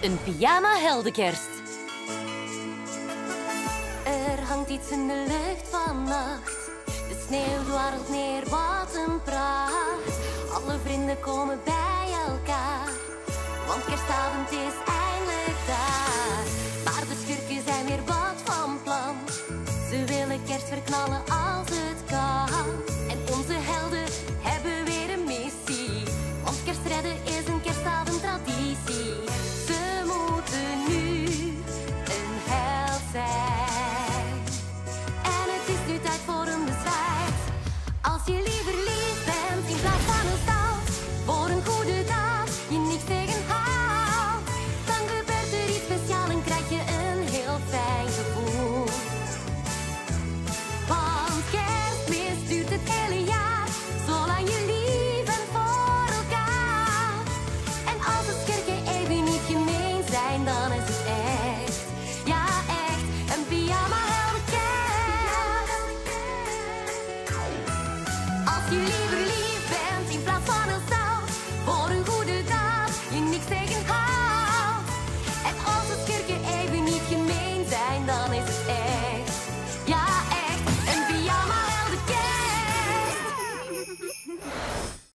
Een pyjama-heldenkerst. Er hangt iets in de lucht vannacht. De sneeuw dwarrelt neer, wat een pracht. Alle vrienden komen bij elkaar, want kerstavond is eindelijk daar. Maar de schurken zijn weer wat van plan. Ze willen kerst verknallen